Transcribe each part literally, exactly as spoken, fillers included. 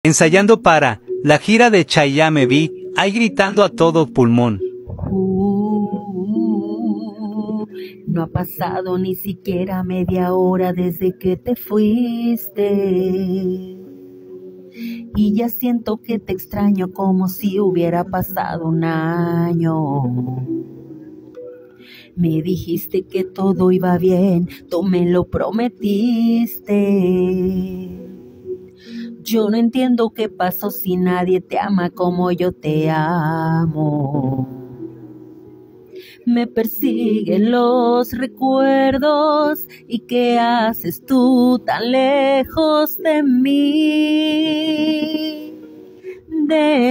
Ensayando para la gira de Chayanne me vi ahí gritando a todo pulmón. Uh, no ha pasado ni siquiera media hora desde que te fuiste. Y ya siento que te extraño como si hubiera pasado un año. Me dijiste que todo iba bien, tú me lo prometiste. Yo no entiendo qué pasó si nadie te ama como yo te amo. Me persiguen los recuerdos y ¿qué haces tú tan lejos de mí? De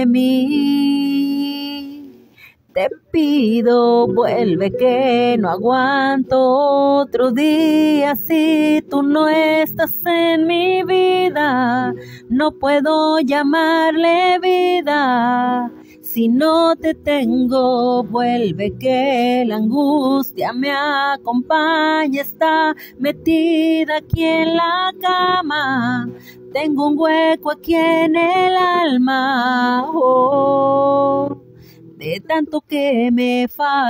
mí. Te pido, vuelve que no aguanto otro día si tú no estás en mi vida. No puedo llamarle vida si no te tengo. Vuelve que la angustia me acompaña, está metida aquí en la cama. Tengo un hueco aquí en el alma. Oh, de tanto que me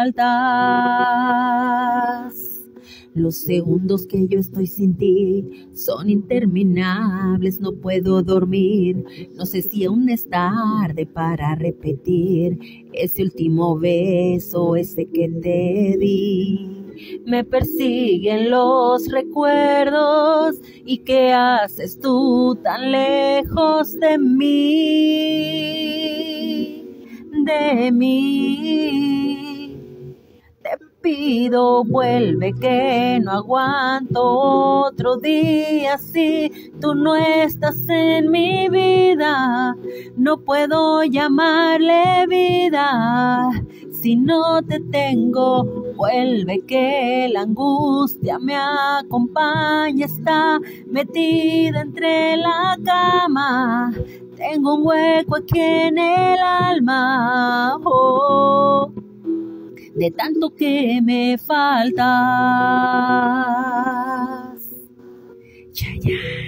faltas. Los segundos que yo estoy sin ti son interminables, no puedo dormir. No sé si aún es tarde para repetir ese último beso, ese que te di. Me persiguen los recuerdos y ¿qué haces tú tan lejos de mí? De mí. Te pido, vuelve que no aguanto otro día si tú no estás en mi vida. No puedo llamarle vida si no te tengo. Vuelve que la angustia me acompaña, está metida entre la cama. Tengo un hueco aquí en el alma, oh, de tanto que me faltas. Chayanne.